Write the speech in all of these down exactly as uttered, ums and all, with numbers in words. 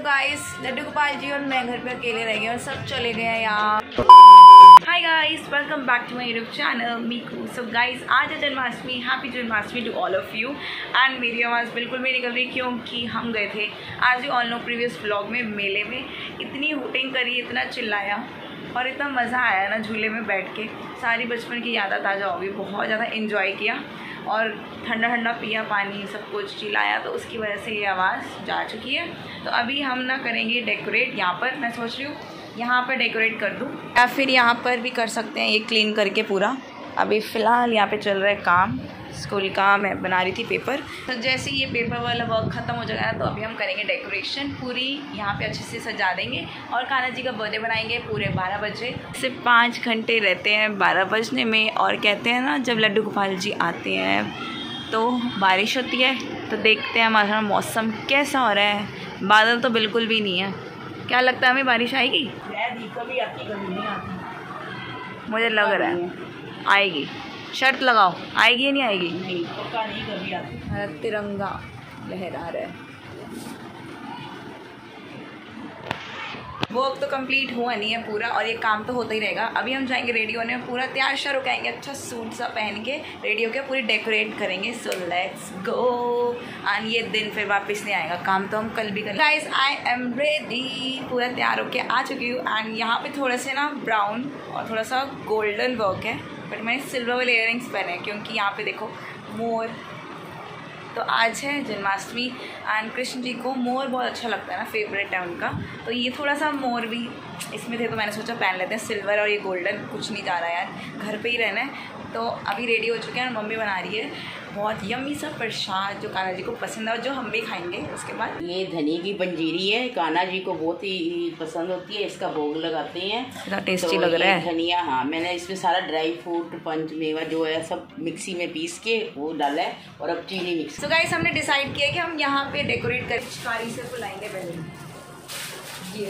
Guys, Laddu Gopal ji और मैं घर पे अकेले रह गए और सब चले गए हैं यार। Hi guys, welcome back to my YouTube channel Meeku. So guys, आज है Janmashtami. Happy Janmashtami to all of you. And मेरी आवाज़ बिल्कुल भी निकल रही क्योंकि हम गए थे आज you all know previous vlog में मेले में। इतनी हुटिंग करी, इतना चिल्लाया और इतना मज़ा आया ना झूले में बैठ के। सारी बचपन की यादें ताज़ा हो गई। बहुत ज़्यादा इन्जॉय किया और ठंडा ठंडा पिया पानी, सब कुछ चिल्लाया, तो उसकी वजह से ये आवाज़ जा चुकी है। तो अभी हम ना करेंगे डेकोरेट। यहाँ पर मैं सोच रही हूँ यहाँ पर डेकोरेट कर दूँ या फिर यहाँ पर भी कर सकते हैं, ये क्लीन करके पूरा। अभी फ़िलहाल यहाँ पे चल रहा है काम स्कूल का। मैं बना रही थी पेपर, तो जैसे ये पेपर वाला वर्क ख़त्म हो जाएगा तो अभी हम करेंगे डेकोरेशन पूरी। यहाँ पे अच्छे से सजा देंगे और कान्हा जी का बर्थडे बनाएंगे पूरे बारह बजे। सिर्फ पाँच घंटे रहते हैं बारह बजने में। और कहते हैं ना, जब लड्डू गोपाल जी आते हैं तो बारिश होती है। तो देखते हैं हमारा मौसम कैसा हो रहा है। बादल तो बिल्कुल भी नहीं है। क्या लगता है हमें बारिश आएगी? कभी आती कभी नहीं आती। मुझे लग रहा है आएगी। शर्त लगाओ, आएगी या नहीं आएगी? नहीं, पक्का नहीं कभी आती। हमारा तिरंगा लहरा रहा है। वर्क तो कंप्लीट हुआ नहीं है पूरा और ये काम तो होता ही रहेगा। अभी हम जाएंगे रेडी होने में, पूरा तैयार श्यार होकर आएंगे, अच्छा सूट सा पहन के रेडी होकर पूरी डेकोरेट करेंगे। So let's go. एंड ये दिन फिर वापस नहीं आएगा, काम तो हम कल भी करेंगे। गाइस, आई एम रेडी, पूरा तैयार होकर आ चुकी हूँ। एंड यहाँ पे थोड़ा से ना ब्राउन और थोड़ा सा गोल्डन वर्क है, बट मैंने सिल्वर वाले इयररिंग्स पहने हैं क्योंकि यहाँ पे देखो मोर। तो आज है जन्माष्टमी एंड कृष्ण जी को मोर बहुत अच्छा लगता है ना, फेवरेट है उनका। तो ये थोड़ा सा मोर भी इसमें थे तो मैंने सोचा पहन लेते हैं। सिल्वर और ये गोल्डन कुछ नहीं जा रहा है यार, घर पे ही रहना है। तो अभी रेडी हो चुके हैं और मम्मी बना रही है बहुत यम्मी सा प्रसाद जो कान्हा जी को पसंद है और जो हम भी खाएंगे उसके बाद। ये धनी की पंजीरी है, कान्हा जी को बहुत ही पसंद होती है। इसका भोग लगाते हैं, इतना टेस्टी तो लग रहा है। धनिया, हाँ, मैंने इसमें सारा ड्राई फ्रूट पंच मेवा जो है सब मिक्सी में पीस के वो डाला है और अब चीनी मिक्स। तो गाइस, हमने डिसाइड किया कि हम यहाँ पे डेकोरेट कर पिचकारी से फुलाएंगे पहले। ये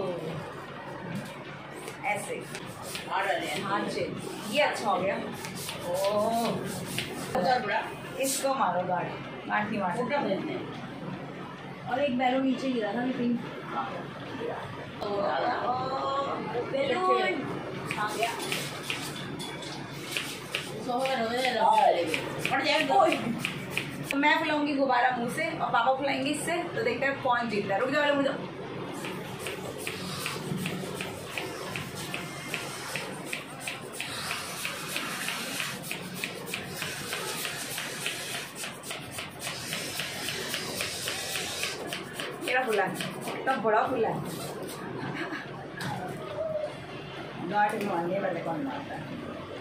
ऐसे हाँ जी, ये अच्छा हो गया। ओह, इसको मारो गाड़ी, गांठ नहीं मारो। और एक बैलून नीचे गिरा था लेकिन बैलून आ गया। मैं फुलाऊंगी गुब्बारा मुंह से और पापा फुलाएंगे इससे, तो देखते हैं कौन जीतता है। रुक जाओ मुझे। मेरा फुला है, इतना बड़ा फुला है। गाठ में मारने वाले कौन मारता है?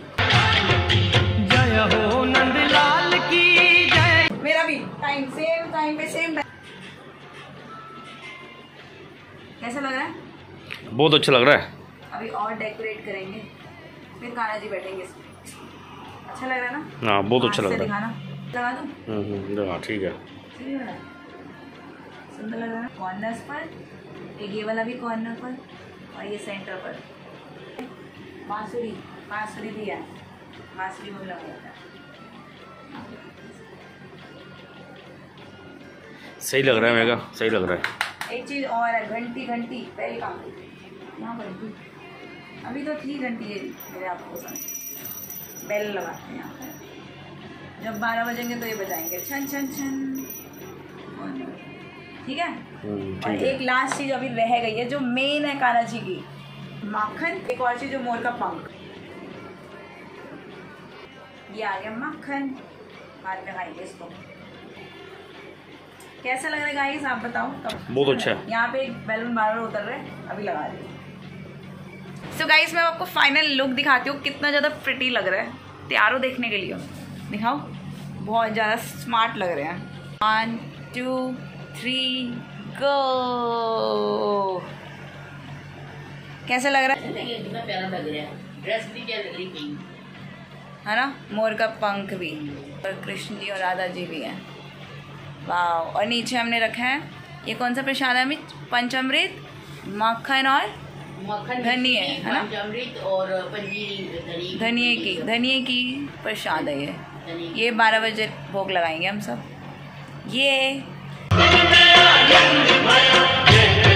जय हो नंदलाल की जय। मेरा भी टाइम सेम टाइम पे सेम। कैसा लग रहा है? बहुत अच्छा लग रहा है। अभी और डेकोरेट करेंगे, फिर कान्हा जी बैठेंगे इसमें। अच्छा लग रहा है ना? हाँ, बहुत अच्छा लग रहा है। दिखाना, लगा दूँ? हम्म, हाँ ठीक है। सुंदर लग रहा है। कॉर्नर्स पर एक, ये वाला भी कॉर्नर पर और ये सेंटर पर। बांसुरी बांसुरी भी है, बांसुरी में लगा है। सही लग रहा है मेगा, सही लग रहा है। एक चीज़ और है, घंटी घंटी पहले काम यहाँ पर थी, अभी तो थी घंटी। ये मेरे आपको पसंद, बेल लगाते हैं यहाँ पर। जब बारह बजेंगे तो ये बजाएंगे छन छन छन। ठीक है। और एक लास्ट चीज अभी रह गई है जो मेन है कान्हा जी की, माखन। एक और चीज जो मोर का पंख। ये आ गया माखन, बाद में खाएंगे इसको। कैसा लग रहा है गाइस, आप बताओ। बहुत अच्छा है। यहाँ पे एक बैलून बार बार उतर रहे हैं, अभी लगा रही हूँ। सो गाइस, मैं आपको फाइनल लुक दिखाती हूँ कितना ज़्यादा प्रिटी लग रहा है। तैयार हो देखने के लिए? दिखाओ, बहुत ज़्यादा स्मार्ट लग रहे हैं। One two three go. कैसा लग रहा है? कितना प्यारा लग रहा है। ड्रेस भी क्या लग रही है ना, मोर का पंख भी और कृष्ण जी और राधा जी भी हैं। वाह। और नीचे हमने रखा है, ये कौन सा प्रसाद है अमित? पंचामृत, मक्खन और मक्खन, धनिया है ना, पंचामृत और पंजीरी, धनिए की धनिए की प्रसाद है ये। ये बारह बजे भोग लगाएंगे हम सब। ये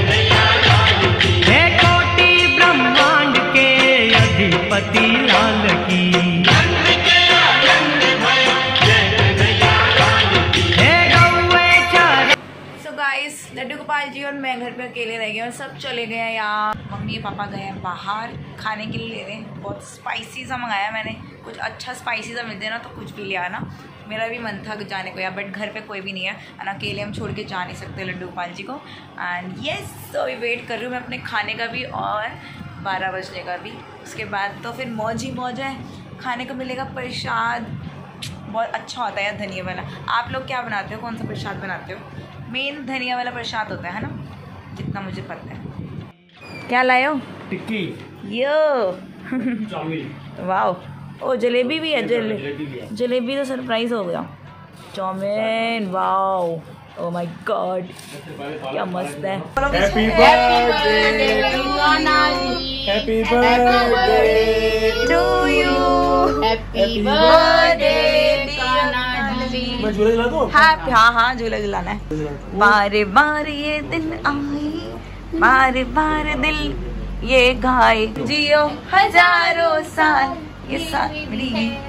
लड्डू गोपाल जी और मैं घर पे अकेले रह गए और सब चले गए हैं यार। मम्मी पापा गए हैं बाहर खाने के लिए ले रहे हैं। बहुत स्पाइसी सा मंगाया मैंने, कुछ अच्छा स्पाइसी सा मिल जाए ना तो कुछ भी ले आना। मेरा भी मन था जाने को यार, बट घर पे कोई भी नहीं है और अकेले हम छोड़ के जा नहीं सकते लड्डू गोपाल जी को। एंड येस, तो वेट कर रही हूँ मैं अपने खाने का भी और बारह बजने का भी। उसके बाद तो फिर मौज ही मौज है, खाने को मिलेगा प्रसाद। बहुत अच्छा होता है यार धनिया वाला। आप लोग क्या बनाते हो, कौन सा प्रसाद बनाते हो? मेन धनिया वाला प्रसाद होता है ना, जितना मुझे पता है। क्या लाए हो? Tikki, yo chowmein, wow. Oh jalebi भी है, जलेबी जलेबी तो सरप्राइज हो गया। Chowmein, wow, oh my god, क्या मस्त है। Happy birthday happy birthday to you, happy birthday मैं झूला झूला दूं? हैप्पी, हाँ हाँ झूला झुलाना है। बार बार ये दिन आए, बार बार दिल ये गाए, जियो हजारों साल ये सारी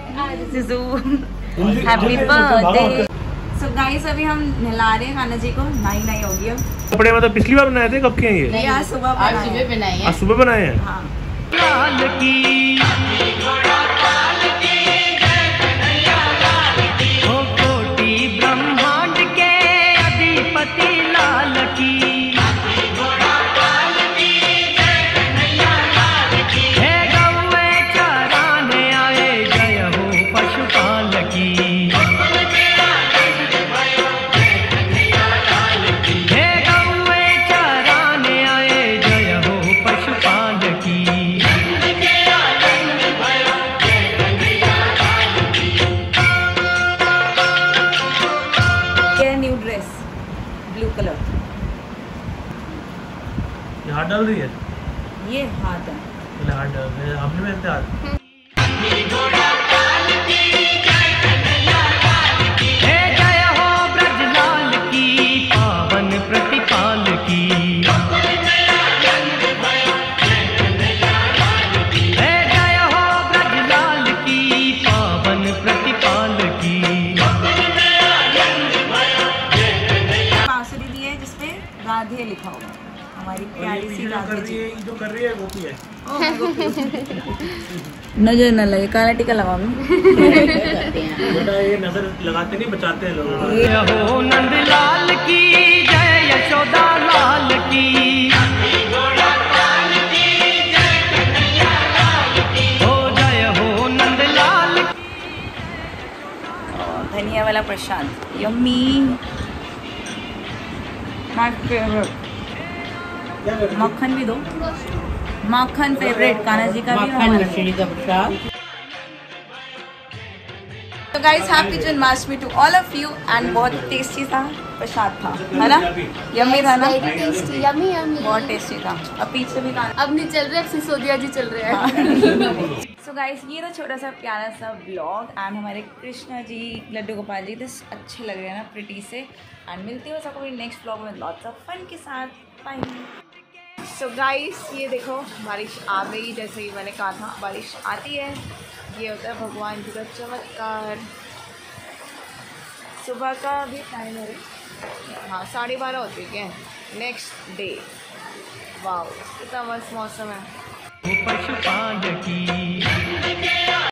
हैप्पी बर्थडे। सो गाइस अभी हम नहला रहे हैं खाना जी को, नाई नाई हो गया। कपड़े मतलब पिछली बार बनाए थे, कब के हैं ये? ये आज सुबह आज बनाए सुबह हैं। बनाए हैं। आज सुबह बनाए हैं। हाँ। लाल की ओ कोटि ब्रह्मांड के अधिपति लाल की, हे गौए चराने आए जय हो पशुपाल की, हे गौए चराने आए जय हो पशुपाल की। ये न्यू ड्रेस ब्लू कलर, ये हाथ डाल रही है, ये हाथ है। पहले हाथ डाल रहे हैं, आपने पहनते हाथ। हे जय हो ब्रजलाल की, पावन प्रतिपाल की, हे जय हो ब्रजलाल की, पावन प्रतिपाल की। बांसुरी दी है जिसपे राधे लिखा हुआ है, हमारी प्यारी सी राधे जी। जो कर रही है वो की है। नजर न लगे, काला टीका लगा बेटा ये नजर लगाते नहीं, बचाते हैं लोगों को। जय हो नंदलाल की, जय यशोदा लाल की, हो जय हो नंदलाल की। धनिया वाला प्रसाद यम्मी, माय फेवरेट। मक्खन भी दो, मक्खन फेवरेट, कान्हा जी का भी मक्खन हमारा। मछली का प्रसाद। तो guys happy Janmashtami to all of you. And बहुत टेस्टी सा प्रसाद था, है ना? यम्मी था ना? Tasty, yummy yummy. बहुत टेस्टी था। अब पीछे भी खाना। अब नहीं चल रहे, अब सिसोदिया जी चल रहे हैं। सो गाइस ये था छोटा सा प्यारा सा व्लॉग। एंड हमारे कृष्णा जी, लड्डू गोपाल जी तो अच्छे लग रहे हैं ना, प्रिटी से। एंड मिलती हो सबको नेक्स्ट व्लॉग में लॉट्स ऑफ फन के साथ। बाय। सो गाइस ये देखो बारिश आ गई, जैसे ही मैंने कहा था बारिश आती है। ये होता है भगवान जी का चमत्कार। सुबह का भी टाइम है, हाँ साढ़े बारह होती है नेक्स्ट डे। वाह कितना मस्त मौसम है। पशुपाल